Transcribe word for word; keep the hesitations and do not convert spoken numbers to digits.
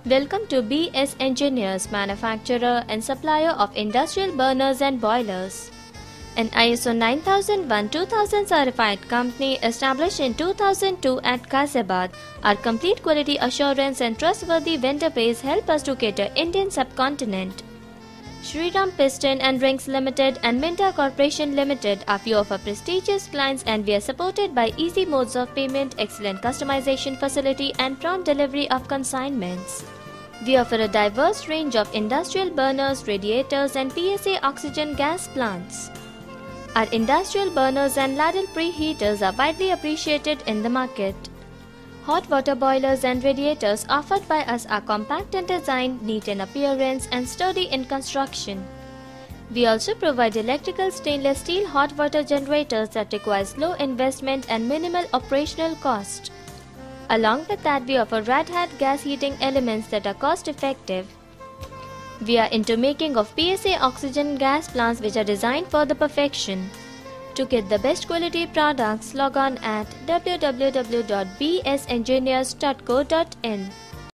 Welcome to B S Engineers, manufacturer and supplier of industrial burners and boilers. An I S O nine thousand one two thousand certified company established in two thousand two at Ghaziabad, our complete quality assurance and trustworthy vendor base help us to cater Indian subcontinent. Shriram Piston and Rings Limited and Minda Corporation Limited are few of our prestigious clients, and we are supported by easy modes of payment, excellent customization facility and prompt delivery of consignments. We offer a diverse range of industrial burners, radiators and P S A oxygen gas plants. Our industrial burners and Ladle preheaters are widely appreciated in the market. Hot water boilers and radiators offered by us are compact in design, neat in appearance and sturdy in construction. We also provide electrical stainless steel hot water generators that requires low investment and minimal operational cost. Along with that, we offer red hat gas heating elements that are cost effective. We are into making of P S A oxygen gas plants which are designed for the perfection. To get the best quality products, log on at w w w dot b s engineers dot co dot in.